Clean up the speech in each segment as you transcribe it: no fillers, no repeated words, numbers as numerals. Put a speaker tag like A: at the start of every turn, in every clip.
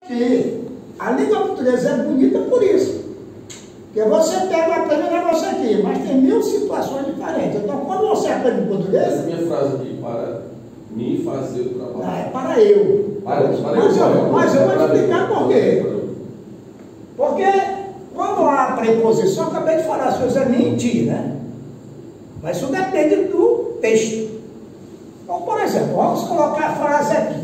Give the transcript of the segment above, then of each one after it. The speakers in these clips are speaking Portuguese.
A: Que a língua portuguesa é bonita por isso. Porque você pega aprende um negócio aqui, mas tem 1000 situações diferentes. Então, quando você aprende português...
B: Essa minha frase aqui, para mim fazer o trabalho.
A: Não, é para eu. Mas eu vou te explicar por quê. Porque quando há preposição, eu acabei de falar, se você mentir, né? Mas isso depende do texto. Então, por exemplo, vamos colocar a frase aqui.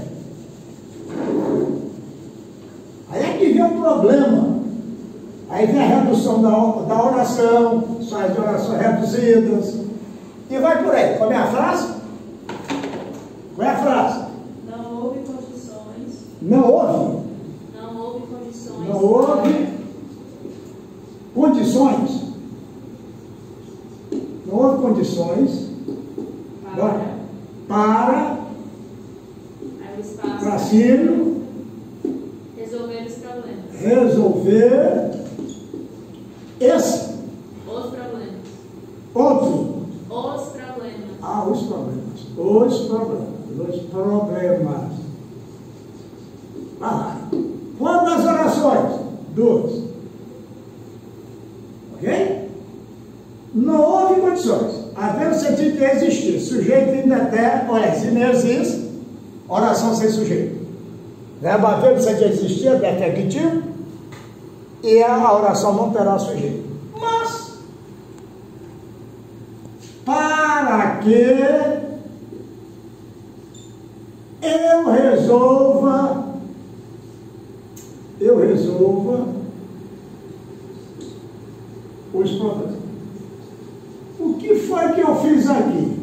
A: Aí é que vem um problema. Aí vem a redução da oração, são as orações reduzidas. E vai por aí. Qual é a frase? Qual é a frase?
C: Não houve condições.
A: Não houve?
C: Não houve condições.
A: Não houve condições. Não houve condições para
C: Aí o espaço.
A: Brasílio
C: Resolver os problemas.
A: resolver esse
C: Os problemas.
A: outro.
C: Os problemas.
A: Ah, os problemas. Os problemas. Os problemas. Vai lá. Quantas orações? 2. Ok? Não houve condições. Havendo sentido que existir. Sujeito indeterminado. Olha, se não existe, oração sem sujeito. Verbo havendo sentido existir é defectivo. E a oração não terá sujeito. Mas, para que eu resolva os problemas. O que foi que eu fiz aqui?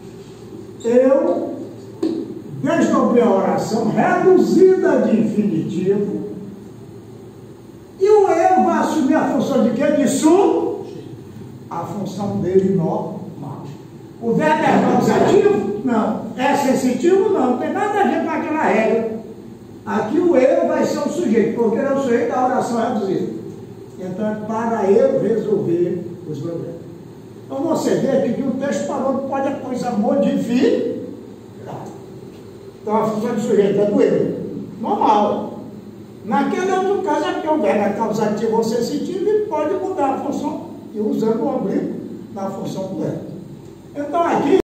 A: Eu desdobrei a oração reduzida de infinitivo e o eu vai assumir a função de quê? De a função dele normal. O verbo é causativo? Não. É sensitivo? Não. Não tem nada a ver com aquela regra. Aqui o eu vai ser o sujeito, porque é o sujeito da oração reduzida. Então é para eu resolver os problemas. Então você vê que o texto falou pode a coisa modificar. Então a função de sujeito é do eu. Normal. Naquele outro caso é porque o verbo é causativo ou sensitivo e pode mudar a função, e usando o oblíquo na função do verbo. Então aqui